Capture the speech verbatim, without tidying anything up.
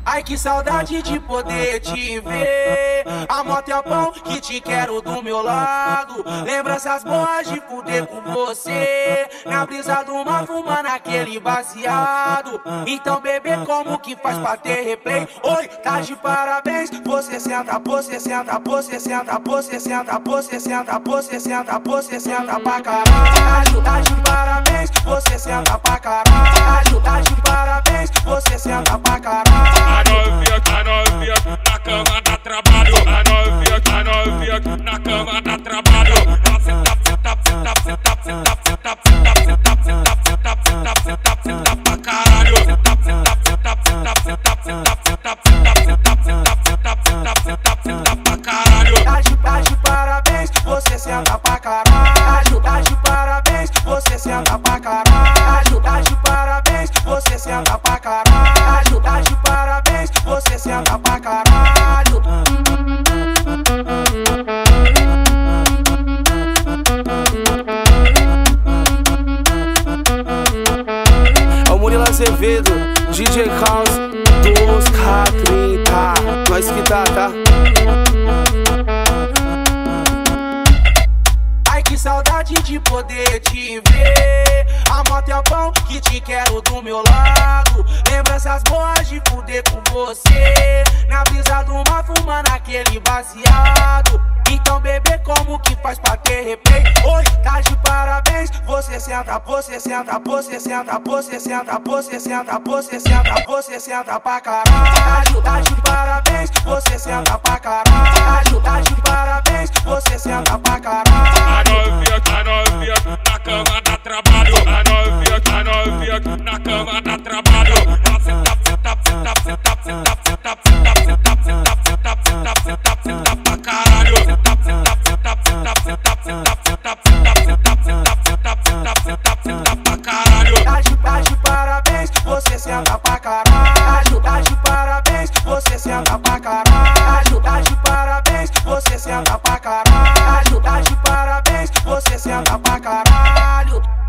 Ai, que saudade de poder te ver. Há mó tempão que te quero do meu lado. Lembranças boas de fuder com você. Na brisa do mar fumando aquele baseado. Então, bebê, como que faz pra ter replay? Oi, tá de parabéns. Você senta, você senta, você senta, você senta, você senta, você senta, você senta pra caralho. Tá de parabéns. Você senta pra caralho. Tá de parabéns. Você senta pra caralho. A novinha, a novinha, na cama dá trabalho. A novinha, a novinha, na cama dá trabalho. Ela senta, senta, senta, senta, senta, senta, senta, senta, senta, senta, senta, senta pra caralho. Senta, senta, senta, senta, senta, senta, senta, senta, senta, senta, senta, senta, senta pra caralho. Tá de, tá de parabéns, você senta pra caralho. Tá de parabéns, você senta pra caralho. Tá de parabéns, você senta pra caralho. Tá de parabéns, você senta pra caralho. É o Murilo Azevedo, D J Caos, dos K trinta. Nós que tá, tá? Ai, que saudade de poder te ver. Há mó tempão que te quero do meu lado. Lembranças boas de fuder com você. Na brisa do mar fumando aquele baseado. Então, bebê, como que faz pra ter replay? Oi, tá de parabéns. Você senta, você senta, você senta, você senta, você senta, você senta, você senta pra caralho. Tá de parabéns. Você senta pra caralho. Tá de parabéns. Você senta pra caralho. A novinha, a novinha, na cama dá trabalho. A novinha, a novinha, na cama dá trabalho. Ela senta, senta, senta, senta, senta, senta, senta, senta, senta, senta, senta, senta, senta pra caralho. Senta, senta, senta, senta, senta, senta, senta, senta, senta, senta, senta, senta, senta, senta pra caralho. Tá de, tá de parabéns, você senta pra caralho. Tá de parabéns, você senta pra caralho. Tá de parabéns, você senta pra caralho. Tá de parabéns, você senta pra caralho.